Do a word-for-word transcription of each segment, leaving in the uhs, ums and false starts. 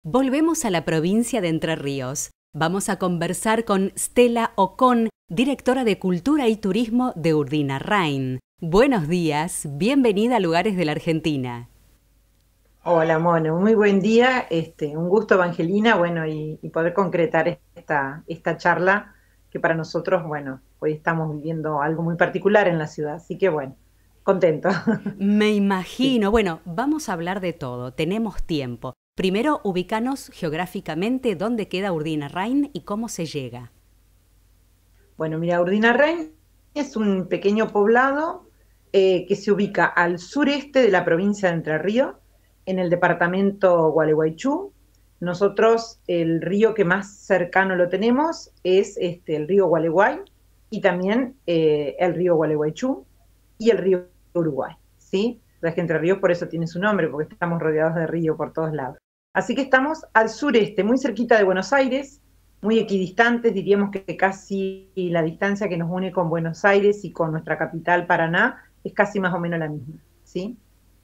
Volvemos a la provincia de Entre Ríos. Vamos a conversar con Stella Ocón, directora de Cultura y Turismo de Urdinarrain. Buenos días, bienvenida a Lugares de la Argentina. Hola, Mono, muy buen día, este, un gusto, Evangelina, bueno, y, y poder concretar esta, esta charla que para nosotros, bueno, hoy estamos viviendo algo muy particular en la ciudad, así que bueno, contento. Me Sí. imagino. Bueno, vamos a hablar de todo, tenemos tiempo. Primero, ubicanos geográficamente dónde queda Urdinarrain y cómo se llega. Bueno, mira, Urdinarrain es un pequeño poblado eh, que se ubica al sureste de la provincia de Entre Ríos, en el departamento Gualeguaychú. Nosotros el río que más cercano lo tenemos es este, el río Gualeguay y también eh, el río Gualeguaychú y el río Uruguay, ¿sí? La que Entre Ríos por eso tiene su nombre, porque estamos rodeados de río por todos lados. Así que estamos al sureste, muy cerquita de Buenos Aires, muy equidistantes, diríamos que casi la distancia que nos une con Buenos Aires y con nuestra capital, Paraná, es casi más o menos la misma, ¿sí?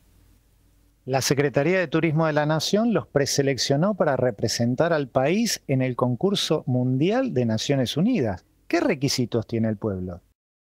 La Secretaría de Turismo de la Nación los preseleccionó para representar al país en el concurso mundial de Naciones Unidas. ¿Qué requisitos tiene el pueblo?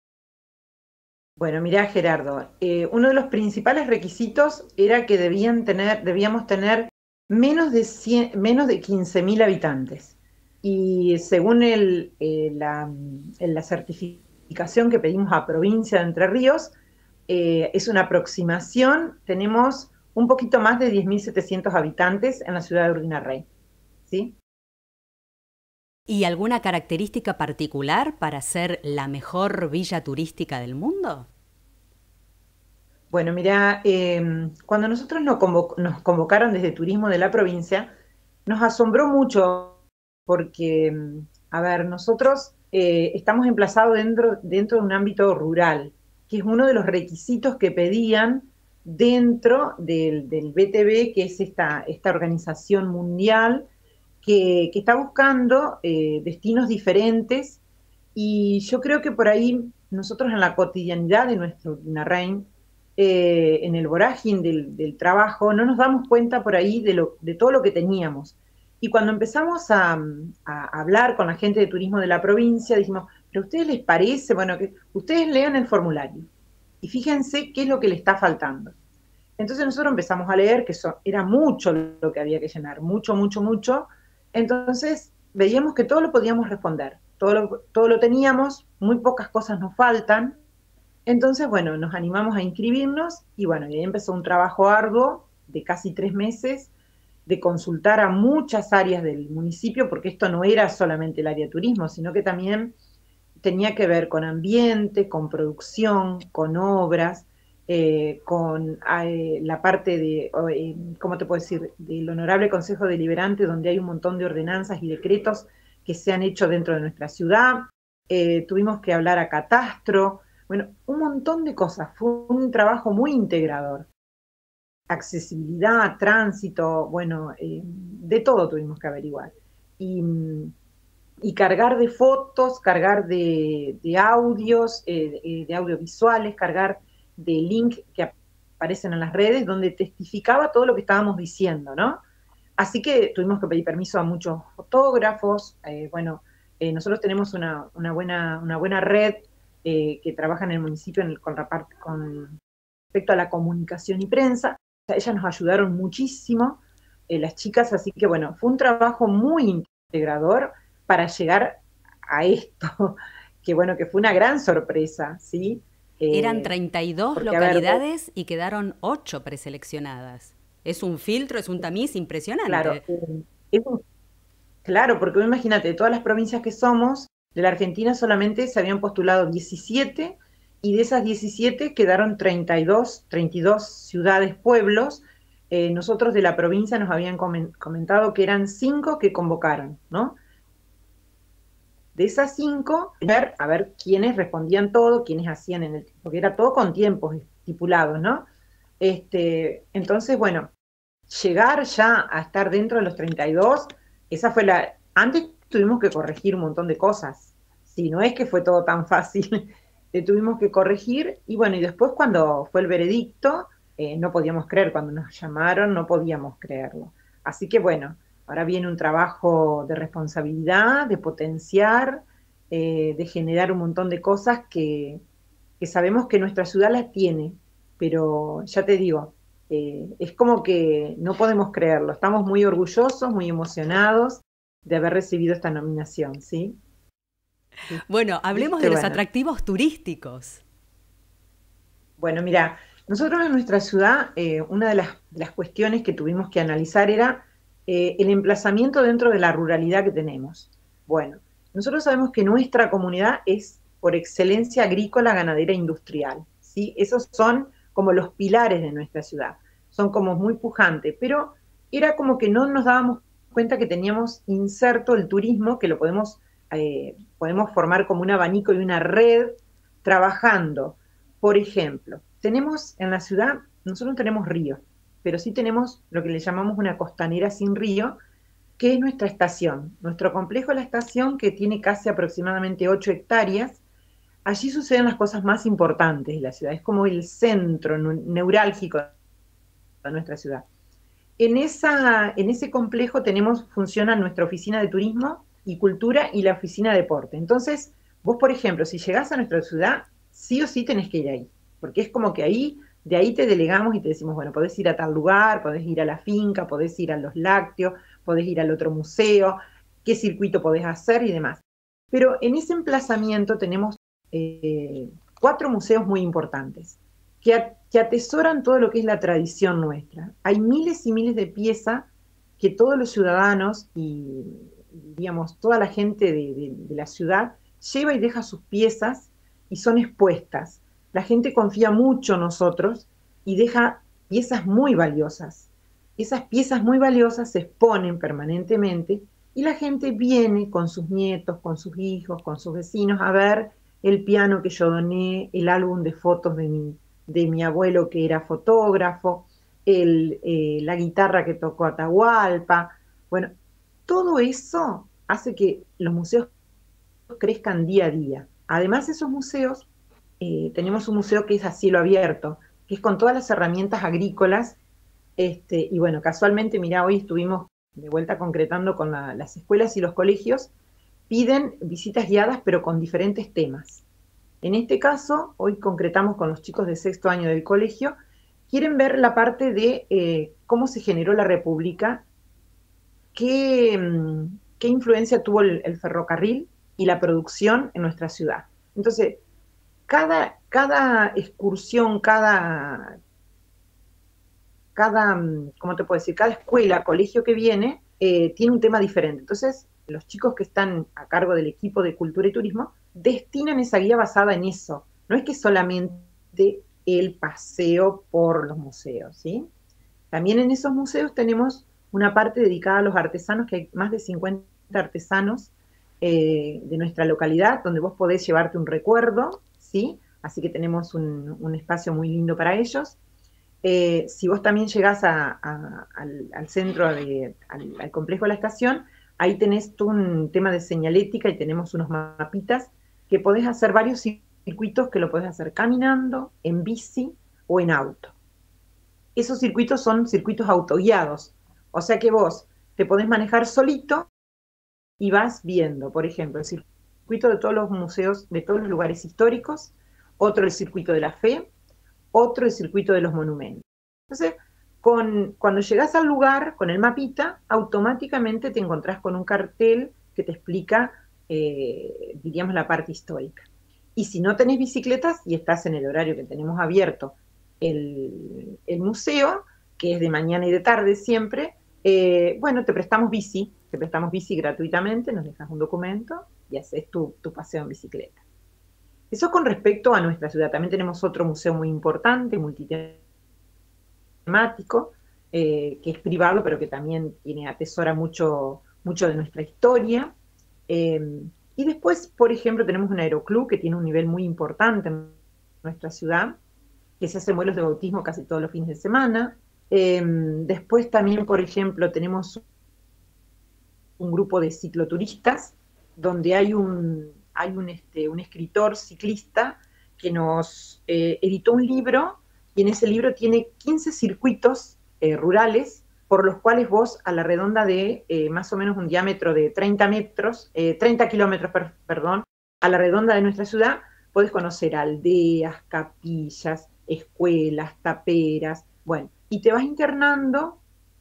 Bueno, mirá, Gerardo, eh, uno de los principales requisitos era que debían tener, debíamos tener menos de cien, menos de quince mil habitantes. Y según el, eh, la, la certificación que pedimos a Provincia de Entre Ríos, eh, es una aproximación, tenemos un poquito más de diez mil setecientos habitantes en la ciudad de Urdinarrey, ¿sí? ¿Y alguna característica particular para ser la mejor villa turística del mundo? Bueno, mira, eh, cuando nosotros nos, convo nos convocaron desde Turismo de la provincia, nos asombró mucho porque, a ver, nosotros eh, estamos emplazados dentro, dentro de un ámbito rural, que es uno de los requisitos que pedían dentro del, del B T B, que es esta, esta organización mundial que, que está buscando eh, destinos diferentes. Y yo creo que por ahí nosotros en la cotidianidad de nuestro Narrain, eh, en el vorágine del, del, trabajo, no nos damos cuenta por ahí de, lo, de todo lo que teníamos. Y cuando empezamos a, a, hablar con la gente de turismo de la provincia, dijimos, ¿pero a ustedes les parece? Bueno, que ustedes lean el formulario y fíjense qué es lo que le está faltando. Entonces nosotros empezamos a leer que eso, era mucho lo que había que llenar, mucho, mucho, mucho. Entonces veíamos que todo lo podíamos responder, todo lo, todo lo teníamos, muy pocas cosas nos faltan. Entonces, bueno, nos animamos a inscribirnos y bueno, y ahí empezó un trabajo arduo de casi tres meses de consultar a muchas áreas del municipio, porque esto no era solamente el área de turismo, sino que también tenía que ver con ambiente, con producción, con obras, eh, con eh, la parte de, eh, ¿cómo te puedo decir?, del Honorable Consejo Deliberante, donde hay un montón de ordenanzas y decretos que se han hecho dentro de nuestra ciudad. Eh, tuvimos que hablar a catastro, bueno, un montón de cosas. Fue un trabajo muy integrador. Accesibilidad, tránsito, bueno, eh, de todo tuvimos que averiguar. Y y cargar de fotos, cargar de, de audios, eh, de audiovisuales, cargar de links que aparecen en las redes donde testificaba todo lo que estábamos diciendo, ¿no? Así que tuvimos que pedir permiso a muchos fotógrafos, eh, bueno, eh, nosotros tenemos una, una, buena, una buena red eh, que trabaja en el municipio en el, con, con respecto a la comunicación y prensa, o sea, ellas nos ayudaron muchísimo, eh, las chicas, así que bueno, fue un trabajo muy integrador para llegar a esto, que bueno, que fue una gran sorpresa, ¿sí? Eran Eh, treinta y dos porque, a ver, localidades y quedaron ocho preseleccionadas. Es un filtro, es un tamiz claro, impresionante. eh, es un, claro, porque imagínate, de todas las provincias que somos, de la Argentina solamente se habían postulado diecisiete y de esas diecisiete quedaron treinta y dos, treinta y dos ciudades, pueblos. Eh, nosotros de la provincia nos habían comentado que eran cinco que convocaron, ¿no? De esas cinco, ver, a ver quiénes respondían todo, quiénes hacían en el, porque era todo con tiempos estipulados, ¿no? Este, entonces, bueno, llegar ya a estar dentro de los treinta y dos, esa fue la, antes tuvimos que corregir un montón de cosas, si no es que fue todo tan fácil, eh, tuvimos que corregir, y bueno, y después cuando fue el veredicto, eh, no podíamos creer, cuando nos llamaron no podíamos creerlo. Así que bueno, Ahora viene un trabajo de responsabilidad, de potenciar, eh, de generar un montón de cosas que, que sabemos que nuestra ciudad las tiene, pero ya te digo, eh, es como que no podemos creerlo. Estamos muy orgullosos, muy emocionados de haber recibido esta nominación, ¿sí? Bueno, hablemos ¿Viste? de los Bueno. atractivos turísticos. Bueno, mira, nosotros en nuestra ciudad, eh, una de las, de las cuestiones que tuvimos que analizar era eh, el emplazamiento dentro de la ruralidad que tenemos. Bueno, nosotros sabemos que nuestra comunidad es por excelencia agrícola, ganadera e industrial, ¿sí? Esos son como los pilares de nuestra ciudad, son como muy pujantes, pero era como que no nos dábamos cuenta que teníamos inserto el turismo, que lo podemos, eh, podemos formar como un abanico y una red trabajando. Por ejemplo, tenemos en la ciudad, nosotros no tenemos río, pero sí tenemos lo que le llamamos una costanera sin río, que es nuestra estación. Nuestro complejo La Estación, que tiene casi aproximadamente ocho hectáreas, allí suceden las cosas más importantes de la ciudad. Es como el centro neurálgico de nuestra ciudad. En, esa, en ese complejo tenemos, funciona nuestra oficina de turismo y cultura y la oficina de deporte. Entonces, vos, por ejemplo, si llegás a nuestra ciudad, sí o sí tenés que ir ahí, porque es como que ahí, de ahí te delegamos y te decimos, bueno, podés ir a tal lugar, podés ir a la finca, podés ir a los lácteos, podés ir al otro museo, qué circuito podés hacer y demás. Pero en ese emplazamiento tenemos eh, cuatro museos muy importantes, que, que atesoran todo lo que es la tradición nuestra. Hay miles y miles de piezas que todos los ciudadanos y, digamos, toda la gente de, de, de la ciudad lleva y deja sus piezas y son expuestas. La gente confía mucho en nosotros y deja piezas muy valiosas. Esas piezas muy valiosas se exponen permanentemente y la gente viene con sus nietos, con sus hijos, con sus vecinos a ver el piano que yo doné, el álbum de fotos de mi, de mi abuelo que era fotógrafo, el, eh, la guitarra que tocó Atahualpa. Bueno, todo eso hace que los museos crezcan día a día. Además, esos museos, eh, tenemos un museo que es a cielo abierto, que es con todas las herramientas agrícolas, este, y bueno, casualmente, mirá, hoy estuvimos de vuelta concretando con la, las escuelas y los colegios, piden visitas guiadas, pero con diferentes temas. En este caso, hoy concretamos con los chicos de sexto año del colegio, quieren ver la parte de eh, cómo se generó la República, qué, qué influencia tuvo el, el ferrocarril y la producción en nuestra ciudad. Entonces, cada, cada excursión, cada, cada, ¿cómo te puedo decir? Cada escuela, colegio que viene, eh, tiene un tema diferente. Entonces, los chicos que están a cargo del equipo de cultura y turismo destinan esa guía basada en eso. No es que solamente el paseo por los museos, ¿sí? También en esos museos tenemos una parte dedicada a los artesanos, que hay más de cincuenta artesanos eh, de nuestra localidad, donde vos podés llevarte un recuerdo, ¿sí? Así que tenemos un, un espacio muy lindo para ellos. Eh, si vos también llegás a, a, al, al centro, de, al, al complejo de la estación, ahí tenés todo un tema de señalética y tenemos unos mapitas que podés hacer varios circuitos que lo podés hacer caminando, en bici o en auto. Esos circuitos son circuitos autoguiados, o sea que vos te podés manejar solito y vas viendo, por ejemplo, el circuito de todos los museos, de todos los lugares históricos, otro el circuito de la fe, otro el circuito de los monumentos. Entonces, con, cuando llegás al lugar, con el mapita, automáticamente te encontrás con un cartel que te explica, eh, diríamos, la parte histórica. Y si no tenés bicicletas y estás en el horario que tenemos abierto el, el museo, que es de mañana y de tarde siempre, eh, bueno, te prestamos bici, te prestamos bici gratuitamente, nos dejas un documento y haces tu, tu paseo en bicicleta. Eso con respecto a nuestra ciudad. También tenemos otro museo muy importante, multitemático, eh, que es privado, pero que también tiene, atesora mucho, mucho de nuestra historia. Eh, y después, por ejemplo, tenemos un aeroclub que tiene un nivel muy importante en nuestra ciudad, que se hacen vuelos de bautismo casi todos los fines de semana. Eh, después también, por ejemplo, tenemos un grupo de cicloturistas, donde hay un, hay un, este, un escritor ciclista que nos eh, editó un libro, y en ese libro tiene quince circuitos eh, rurales por los cuales vos a la redonda de eh, más o menos un diámetro de treinta metros, eh, treinta kilómetros, per, perdón, a la redonda de nuestra ciudad, podés conocer aldeas, capillas, escuelas, taperas, bueno, y te vas internando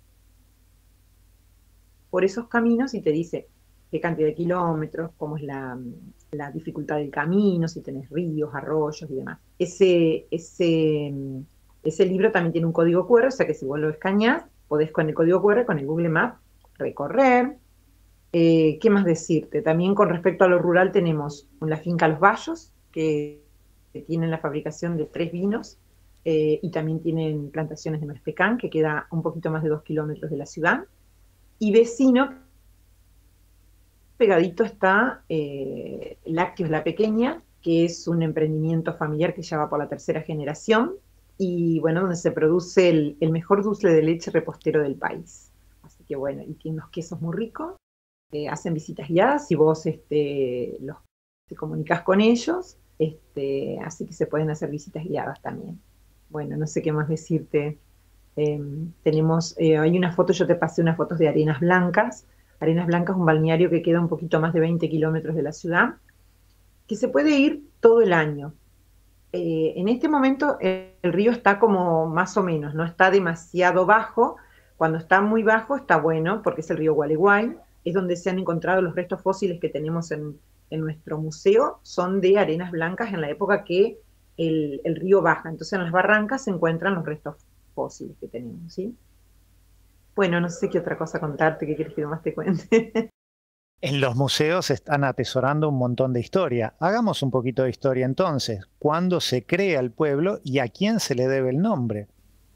por esos caminos y te dice qué cantidad de kilómetros, cómo es la, la dificultad del camino, si tenés ríos, arroyos y demás. Ese, ese, ese libro también tiene un código cu erre, o sea que si vos lo escaneás, podés con el código cu erre, con el Google Maps, recorrer. Eh, ¿Qué más decirte? También con respecto a lo rural tenemos la finca Los Bayos, que, que tienen la fabricación de tres vinos, eh, y también tienen plantaciones de nuez pecan, que queda un poquito más de dos kilómetros de la ciudad. Y vecino, pegadito está eh, Lácteos La Pequeña, que es un emprendimiento familiar que ya va por la tercera generación, y bueno, donde se produce el, el mejor dulce de leche repostero del país. Así que bueno, y tiene unos quesos muy ricos, eh, hacen visitas guiadas y vos este, los, te comunicas con ellos, este, así que se pueden hacer visitas guiadas también. Bueno, no sé qué más decirte. Eh, tenemos, eh, hay una foto, yo te pasé unas fotos de Arenas Blancas. Arenas Blancas es un balneario que queda un poquito más de veinte kilómetros de la ciudad, que se puede ir todo el año. Eh, en este momento eh, el río está como más o menos, no está demasiado bajo. Cuando está muy bajo está bueno, porque es el río Gualeguay, es donde se han encontrado los restos fósiles que tenemos en, en nuestro museo, son de arenas blancas en la época que el, el río baja. Entonces en las barrancas se encuentran los restos fósiles que tenemos, ¿sí? Bueno, no sé qué otra cosa contarte, qué quieres que más te cuente. En los museos están atesorando un montón de historia. Hagamos un poquito de historia entonces. ¿Cuándo se crea el pueblo y a quién se le debe el nombre?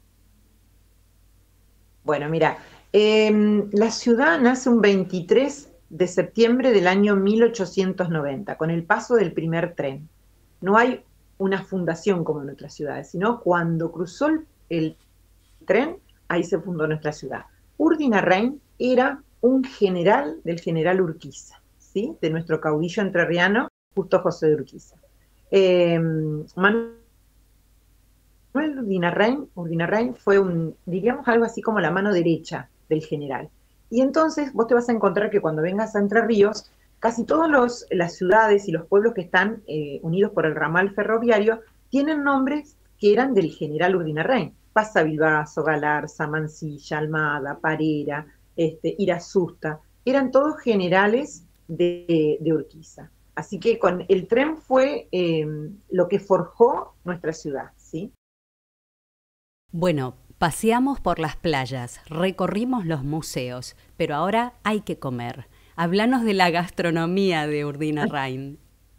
Bueno, mira, eh, la ciudad nace un veintitrés de septiembre del año mil ochocientos noventa, con el paso del primer tren. No hay una fundación como en otras ciudades, sino cuando cruzó el, el tren, ahí se fundó nuestra ciudad. Urdinarrain era un general del general Urquiza, ¿sí? De nuestro caudillo entrerriano, Justo José de Urquiza. Eh, Manuel Urdinarrain, Urdinarrain fue un, diríamos algo así como la mano derecha del general. Y entonces vos te vas a encontrar que cuando vengas a Entre Ríos, casi todas las ciudades y los pueblos que están eh, unidos por el ramal ferroviario tienen nombres que eran del general Urdinarrain. Pasabilbaso, Galarza, Mansilla, Almada, Parera, este, Irasusta, eran todos generales de, de Urquiza. Así que con el tren fue eh, lo que forjó nuestra ciudad, ¿sí? Bueno, paseamos por las playas, recorrimos los museos, pero ahora hay que comer. Háblanos de la gastronomía de Urdinarrain.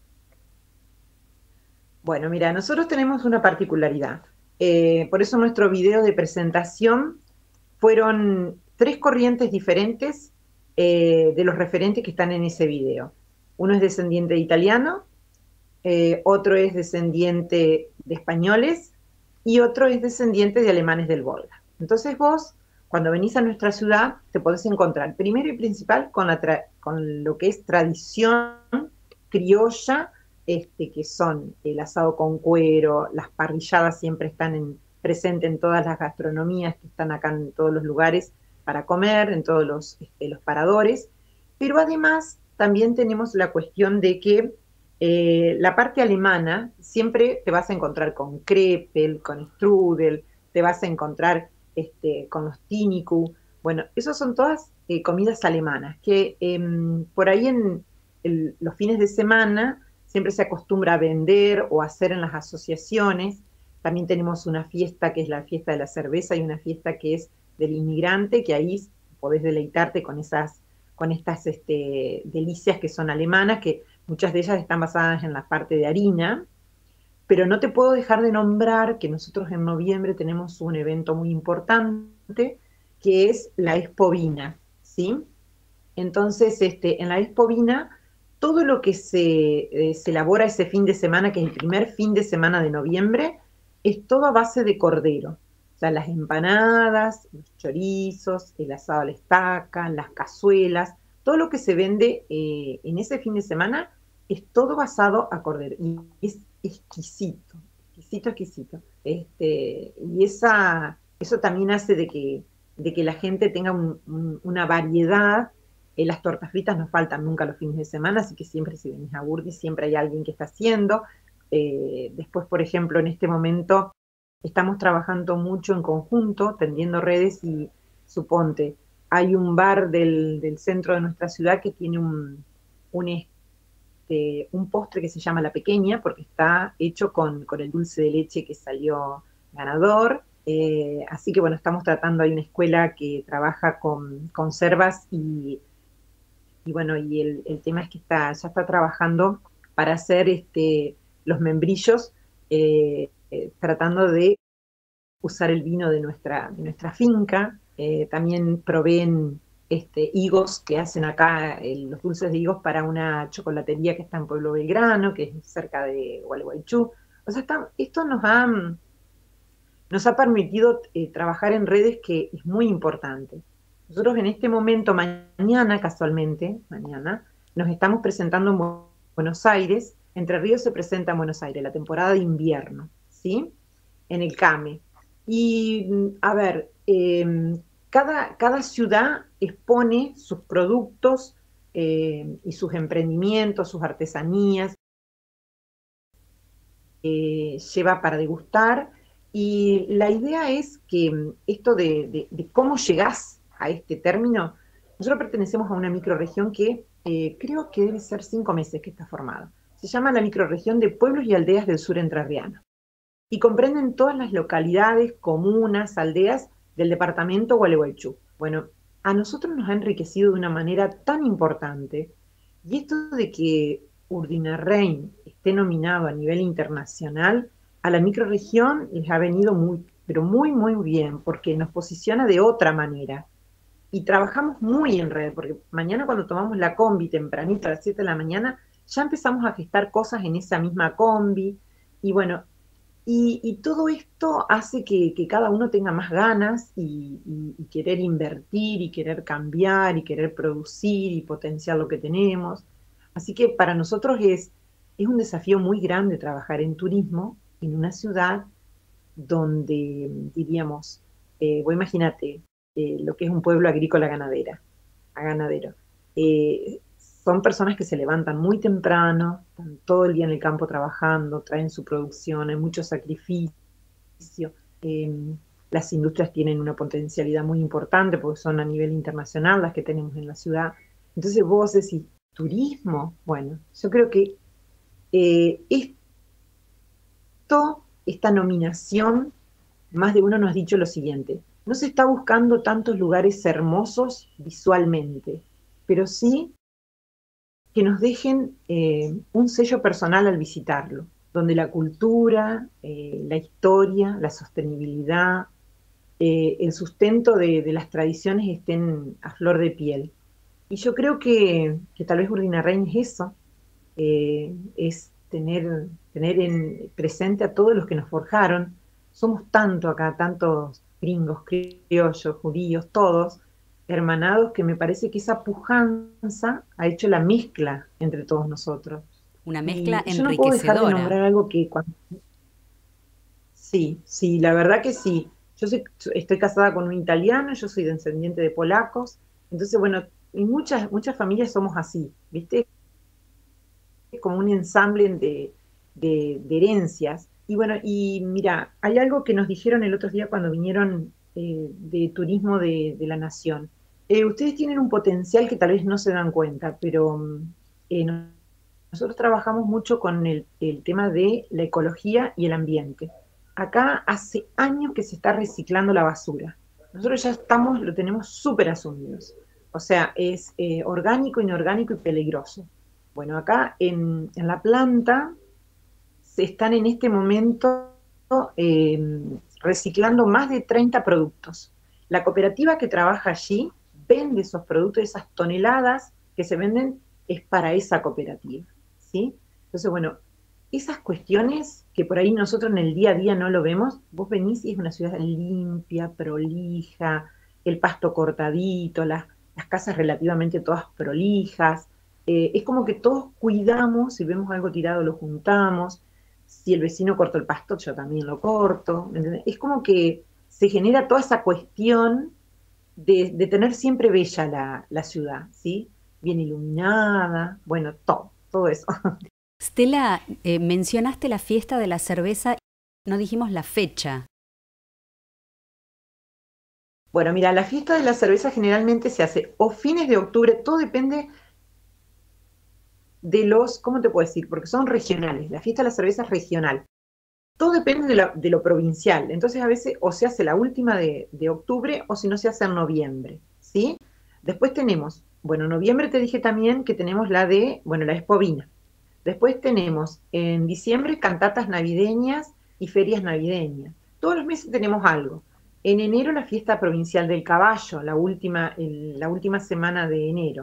Bueno, mira, nosotros tenemos una particularidad. Eh, por eso nuestro video de presentación fueron tres corrientes diferentes eh, de los referentes que están en ese video. Uno es descendiente de italiano, eh, otro es descendiente de españoles y otro es descendiente de alemanes del Volga. Entonces vos, cuando venís a nuestra ciudad, te podés encontrar primero y principal con, la tra con lo que es tradición criolla, este, que son el asado con cuero, las parrilladas siempre están en, presentes en todas las gastronomías que están acá en todos los lugares para comer, en todos los, este, los paradores, pero además también tenemos la cuestión de que eh, la parte alemana siempre te vas a encontrar con krepel, con strudel, te vas a encontrar este, con los tiniku. Bueno, esas son todas eh, comidas alemanas que eh, por ahí en el, los fines de semana siempre se acostumbra a vender o a hacer en las asociaciones. También tenemos una fiesta que es la fiesta de la cerveza y una fiesta que es del inmigrante, que ahí podés deleitarte con esas, con estas este, delicias que son alemanas, que muchas de ellas están basadas en la parte de harina. Pero no te puedo dejar de nombrar que nosotros en noviembre tenemos un evento muy importante, que es la Expo Vina, ¿sí? Entonces, este, en la Expo Vina, todo lo que se, eh, se elabora ese fin de semana, que es el primer fin de semana de noviembre, es todo a base de cordero. O sea, las empanadas, los chorizos, el asado a la estaca, las cazuelas, todo lo que se vende eh, en ese fin de semana es todo basado a cordero. Y es exquisito, exquisito, exquisito. Este, y esa, eso también hace de que de que la gente tenga un, un, una variedad. Eh, las tortas fritas no faltan nunca los fines de semana, así que siempre si venís a Burdi, siempre hay alguien que está haciendo. Eh, después, por ejemplo, en este momento estamos trabajando mucho en conjunto, tendiendo redes y suponte, hay un bar del, del centro de nuestra ciudad que tiene un, un, este, un postre que se llama La Pequeña, porque está hecho con, con el dulce de leche que salió ganador. Eh, así que bueno, estamos tratando, hay una escuela que trabaja con conservas y, y bueno, y el, el, tema es que está, ya está trabajando para hacer este, los membrillos, eh, eh, tratando de usar el vino de nuestra, de nuestra finca. Eh, también proveen este, higos que hacen acá, eh, los dulces de higos para una chocolatería que está en Pueblo Belgrano, que es cerca de Gualeguaychú. O sea, está, esto nos ha, nos ha permitido eh, trabajar en redes, que es muy importante. Nosotros en este momento, mañana casualmente, mañana, nos estamos presentando en Buenos Aires. Entre Ríos se presenta en Buenos Aires, la temporada de invierno, ¿sí? En el CAME. Y, a ver, eh, cada, cada ciudad expone sus productos eh, y sus emprendimientos, sus artesanías, eh, lleva para degustar. Y la idea es que esto de, de, de cómo llegás a este término, nosotros pertenecemos a una microrregión que eh, creo que debe ser cinco meses que está formada. Se llama la microrregión de pueblos y aldeas del sur entrerriano. Y comprenden todas las localidades, comunas, aldeas del departamento Gualeguaychú. Bueno, a nosotros nos ha enriquecido de una manera tan importante, y esto de que Urdinarrain esté nominado a nivel internacional, a la microrregión les ha venido muy, pero muy, muy bien, porque nos posiciona de otra manera. Y trabajamos muy en red, porque mañana cuando tomamos la combi tempranito a las siete de la mañana, ya empezamos a gestar cosas en esa misma combi, y bueno, Y, y todo esto hace que, que cada uno tenga más ganas y, y, y querer invertir y querer cambiar y querer producir y potenciar lo que tenemos. Así que para nosotros es, es un desafío muy grande trabajar en turismo en una ciudad donde, diríamos, eh, vos imagínate eh, lo que es un pueblo agrícola ganadera, a ganadero. Eh, son personas que se levantan muy temprano, están todo el día en el campo trabajando, traen su producción, hay mucho sacrificio. Eh, las industrias tienen una potencialidad muy importante porque son a nivel internacional las que tenemos en la ciudad. Entonces vos decís, turismo, bueno, yo creo que eh, esto, esta nominación, más de uno nos ha dicho lo siguiente: no se está buscando tantos lugares hermosos visualmente, pero sí que nos dejen eh, un sello personal al visitarlo, donde la cultura, eh, la historia, la sostenibilidad, eh, el sustento de, de, las tradiciones estén a flor de piel. Y yo creo que, que tal vez Urdinarrain es eso, eh, es tener, tener en presente a todos los que nos forjaron. Somos tanto acá, tantos gringos, criollos, judíos, todos, hermanados, que me parece que esa pujanza ha hecho la mezcla entre todos nosotros. Una mezcla y yo enriquecedora. No puedo dejar de nombrar algo que cuando... Sí, sí, la verdad que sí. Yo soy, estoy casada con un italiano, yo soy descendiente de polacos, entonces, bueno, y muchas, muchas familias somos así, ¿viste? Como un ensamble de, de, de herencias. Y bueno, y mira, hay algo que nos dijeron el otro día cuando vinieron eh, de turismo de, de la nación. Eh, ustedes tienen un potencial que tal vez no se dan cuenta, pero eh, nosotros trabajamos mucho con el, el tema de la ecología y el ambiente. Acá hace años que se está reciclando la basura. Nosotros ya estamos, lo tenemos súper asumidos. O sea, es eh, orgánico, inorgánico y peligroso. Bueno, acá en, en la planta se están en este momento eh, reciclando más de treinta productos. La cooperativa que trabaja allí vende esos productos, esas toneladas que se venden, es para esa cooperativa, ¿sí? Entonces, bueno, esas cuestiones que por ahí nosotros en el día a día no lo vemos, vos venís y es una ciudad limpia, prolija, el pasto cortadito, las, las casas relativamente todas prolijas. Eh, es como que todos cuidamos, si vemos algo tirado lo juntamos, si el vecino cortó el pasto, yo también lo corto, ¿entendés? Es como que se genera toda esa cuestión de, de tener siempre bella la, la ciudad, ¿sí? Bien iluminada, bueno, todo, todo eso. Stella, eh, mencionaste la fiesta de la cerveza, no dijimos la fecha. Bueno, mira, la fiesta de la cerveza generalmente se hace o fines de octubre, todo depende de los, ¿cómo te puedo decir? Porque son regionales, la fiesta de la cerveza es regional. Todo depende de, la, de lo provincial, entonces a veces o se hace la última de, de octubre o si no se hace en noviembre, ¿sí? Después tenemos, bueno, en noviembre te dije también que tenemos la de, bueno, la Expovina. Después tenemos en diciembre cantatas navideñas y ferias navideñas. Todos los meses tenemos algo. En enero la fiesta provincial del caballo, la última, el, la última semana de enero.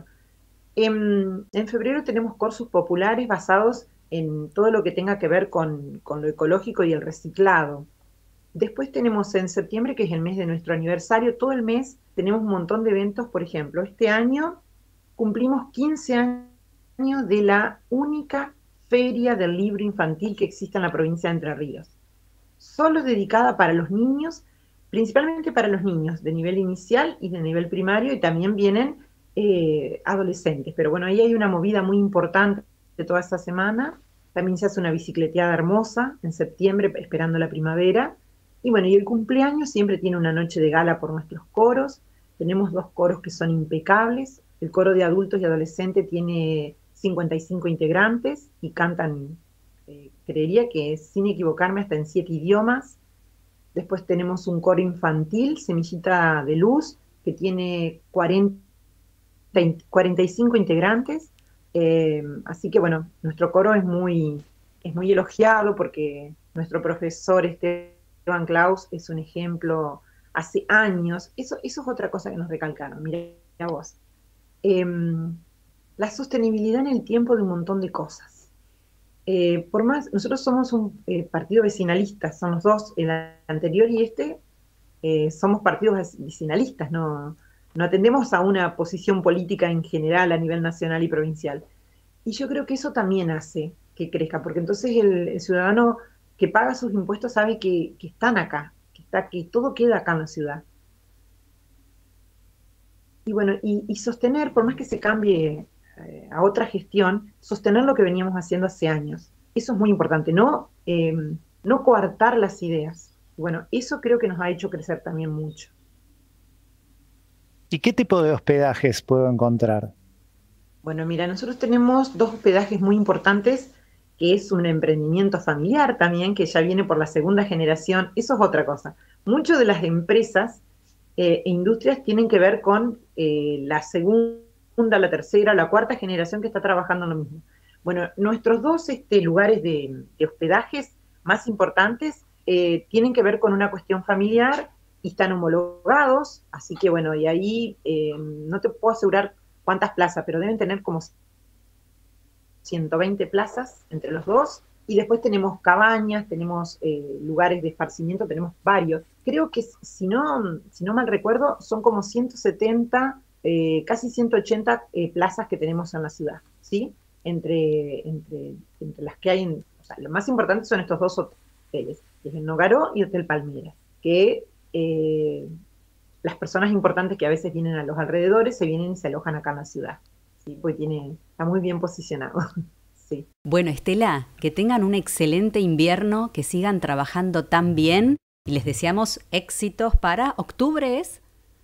En, en febrero tenemos cursos populares basados en todo lo que tenga que ver con, con lo ecológico y el reciclado. Después tenemos en septiembre, que es el mes de nuestro aniversario, todo el mes tenemos un montón de eventos. Por ejemplo, este año cumplimos quince años de la única feria del libro infantil que existe en la provincia de Entre Ríos. Solo dedicada para los niños, principalmente para los niños de nivel inicial y de nivel primario, y también vienen eh, adolescentes. Pero bueno, ahí hay una movida muy importante de toda esta semana. También se hace una bicicleteada hermosa en septiembre, esperando la primavera. Y bueno, y el cumpleaños siempre tiene una noche de gala por nuestros coros. Tenemos dos coros que son impecables. El coro de adultos y adolescentes tiene cincuenta y cinco integrantes y cantan, eh, creería que sin equivocarme, hasta en siete idiomas. Después tenemos un coro infantil, Semillita de Luz, que tiene cuarenta, cuarenta y cinco integrantes. Eh, así que bueno, nuestro coro es muy, es muy elogiado porque nuestro profesor Esteban Klaus es un ejemplo hace años. Eso, eso es otra cosa que nos recalcaron, mira vos. Eh, la sostenibilidad en el tiempo de un montón de cosas. Eh, por más, nosotros somos un eh, partido vecinalista, son los dos, el anterior y este, eh, somos partidos vecinalistas, no, no atendemos a una posición política en general a nivel nacional y provincial. Y yo creo que eso también hace que crezca, porque entonces el, el ciudadano que paga sus impuestos sabe que, que están acá, que, está, que todo queda acá en la ciudad. Y bueno, y, y sostener, por más que se cambie eh, a otra gestión, sostener lo que veníamos haciendo hace años. Eso es muy importante, no, eh, no coartar las ideas. Bueno, eso creo que nos ha hecho crecer también mucho. ¿Y qué tipo de hospedajes puedo encontrar? Bueno, mira, nosotros tenemos dos hospedajes muy importantes, que es un emprendimiento familiar también, que ya viene por la segunda generación. Eso es otra cosa. Muchas de las empresas eh, e industrias tienen que ver con eh, la segunda, la tercera, la cuarta generación que está trabajando en lo mismo. Bueno, nuestros dos este, lugares de, de hospedajes más importantes eh, tienen que ver con una cuestión familiar y están homologados, así que bueno, y ahí eh, no te puedo asegurar cuántas plazas, pero deben tener como ciento veinte plazas entre los dos. Y después tenemos cabañas, tenemos eh, lugares de esparcimiento, tenemos varios. Creo que, si no, si no mal recuerdo, son como ciento setenta, eh, casi ciento ochenta eh, plazas que tenemos en la ciudad, ¿sí? Entre, entre, entre las que hay, en, o sea, lo más importante son estos dos hoteles, que es el Nogaró y Hotel Palmera, que eh, las personas importantes que a veces vienen a los alrededores se vienen y se alojan acá en la ciudad, ¿sí? Porque tiene, está muy bien posicionado. Sí. Bueno, Stella, que tengan un excelente invierno, que sigan trabajando tan bien y les deseamos éxitos para octubre, ¿es?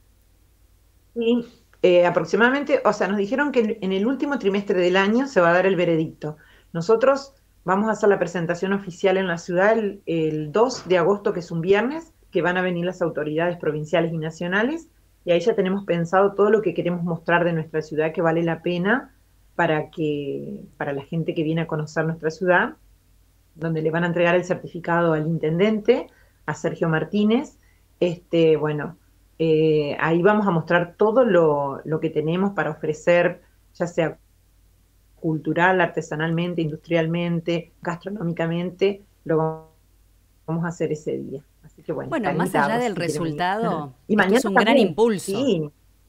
Sí, eh, aproximadamente, o sea, nos dijeron que en el último trimestre del año se va a dar el veredicto. Nosotros vamos a hacer la presentación oficial en la ciudad el, el dos de agosto, que es un viernes, que van a venir las autoridades provinciales y nacionales, y ahí ya tenemos pensado todo lo que queremos mostrar de nuestra ciudad que vale la pena para que para la gente que viene a conocer nuestra ciudad, donde le van a entregar el certificado al intendente, a Sergio Martínez. Este, bueno, eh, ahí vamos a mostrar todo lo, lo que tenemos para ofrecer, ya sea cultural, artesanalmente, industrialmente, gastronómicamente, lo vamos a hacer ese día. Así que bueno, bueno, más allá del si resultado, y esto mañana es un también, gran impulso. Sí.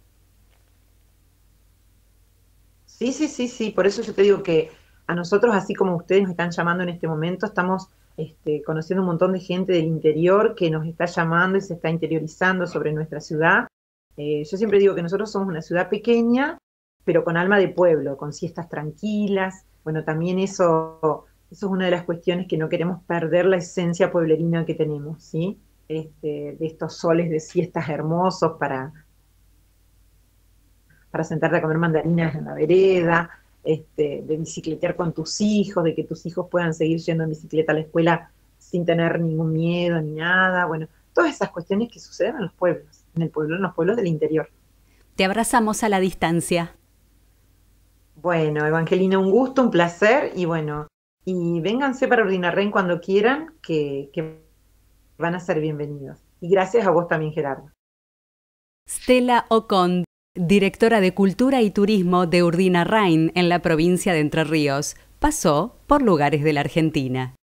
Sí, sí, sí, sí, por eso yo te digo que a nosotros, así como ustedes nos están llamando en este momento, estamos este, conociendo un montón de gente del interior que nos está llamando y se está interiorizando sobre nuestra ciudad. Eh, yo siempre digo que nosotros somos una ciudad pequeña, pero con alma de pueblo, con siestas tranquilas. Bueno, también eso, eso es una de las cuestiones que no queremos perder la esencia pueblerina que tenemos, ¿sí? Este, de estos soles de siestas hermosos para, para sentarte a comer mandarinas en la vereda, este, de bicicletear con tus hijos, de que tus hijos puedan seguir yendo en bicicleta a la escuela sin tener ningún miedo ni nada. Bueno, todas esas cuestiones que suceden en los pueblos, en el pueblo, en los pueblos del interior. Te abrazamos a la distancia. Bueno, Evangelina, un gusto, un placer y bueno, y vénganse para Urdinarrain cuando quieran, que, que van a ser bienvenidos. Y gracias a vos también, Gerardo. Stella Ocon, directora de Cultura y Turismo de Urdinarrain en la provincia de Entre Ríos, pasó por Lugares de la Argentina.